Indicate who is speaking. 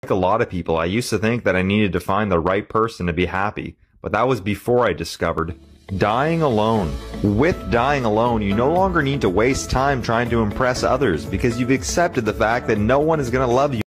Speaker 1: Like a lot of people, I used to think that I needed to find the right person to be happy, but that was before I discovered dying alone. With dying alone, you no longer need to waste time trying to impress others because you've accepted the fact that no one is going to love you.